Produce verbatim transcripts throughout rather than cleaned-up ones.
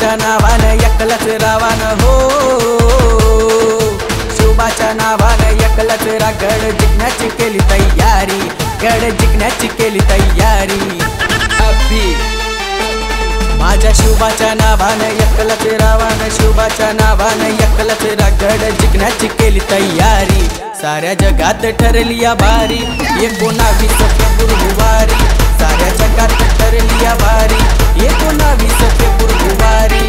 शुभाच्या नावानं एकलच रावानं हो, शुभाच्या नावानं एकलच रा गड जिंकण्याची केली तयारी, गड जिंकण्याची केली तयारी। अभी माझ्या शुभाच्या नावानं एकलच रावानं, शुभाच्या नावानं एकलच रा गड जिंकण्याची केली तयारी। साऱ्या जगात ठरली या भारी एकोणावीस फेब्रुवारी, साऱ्या जगात ठरली या भारी एकोणावीस फेब्रुवारी।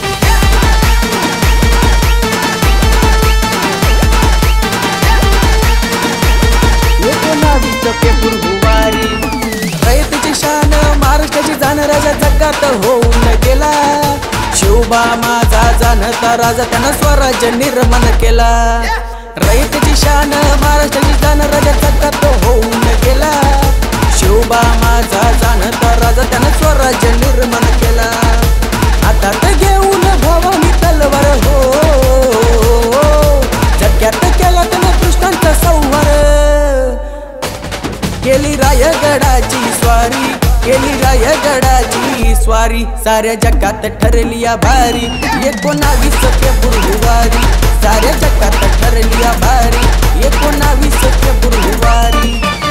एकोणावीस फेब्रुवारी रयतेची शान महाराष्ट्राची जाण राजा जगात होऊन गेला, शुभा माझा जाणता राजा त्यानं स्वराज्य निर्माण केला। रयतेची शान महाराष्ट्राची जाण राजा जगात होऊन गेला, शुभा माझा जाणता राजा त्यानं स्वराज्य निर्माण केला। आता तर घेऊन भवानी तलवार हो, जग्यात केला त्यानं दुष्टांचा संहार, केली रायगडाची स्वारी, केली रायगडाची स्वारी। साऱ्या जगात ठरली या भारी एकोणावीस फेब्रुवारी, साऱ्या जगात ठरली या भारी एकोणावीस फेब्रुवारी।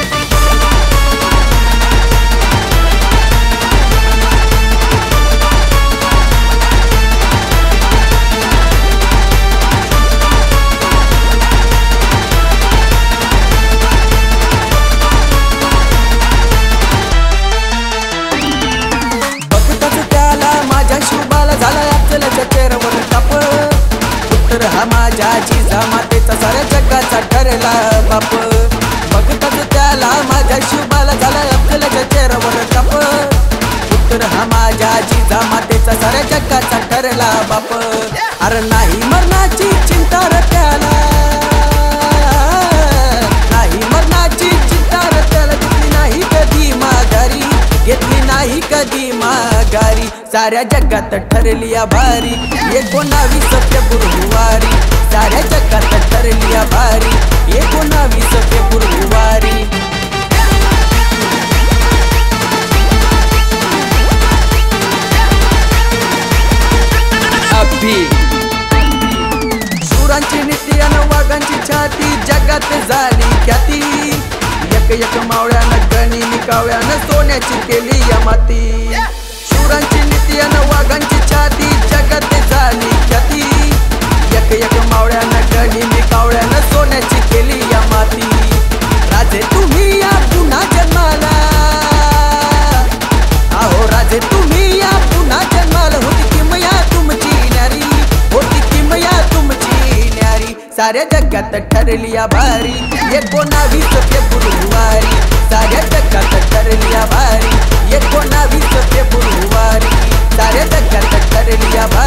हा माझ्या जिजामातेचा साऱ्या जगाचा ठरला बाप, बघताच त्याला माझ्या शुभाला झाला अफजलच्या चेहऱ्यावर काप। पुत्र हा माझ्या जिजामातेचा साऱ्या जगाचा ठरला बाप, अरे नाही मरणाची चिंता रे त्याला, नाही मरणाची चिंता रे त्याला, घेतली नाही कधी माघारी, घेतली नाही कधी माघारी। साऱ्या जगात ठरली या भारी एकोणावीस फेब्रुवारी, साऱ्या जगात ठरली या भारी एकोणावीस फेब्रुवारी। अभी शूरांची नीती आणि वाघांची छाती जगात झाली ख्याती, एक एक मावळ्यानं गणी निकाव्यानं सोन्याची केली या माती। शूरांची नीती आणि वाघांची छाती जगात झाली ख्याती, एक एक मावळ्यानं गणी निकावळ्यानं सोन्याची केली या माती। राजे तुम्ही या पुन्हा जन्माला, अहो राजे तुम्ही या पुन्हा जन्माला, होती किमया तुमची न्यारी, होती किमया तुमची न्यारी। साऱ्या जगात ठरली या भारी एकोणावीस फेब्रुवारी, साऱ्या जगात ठरली या भारी एकोणावीस फेब्रुवारी, साऱ्या जगात ठरली या भारी।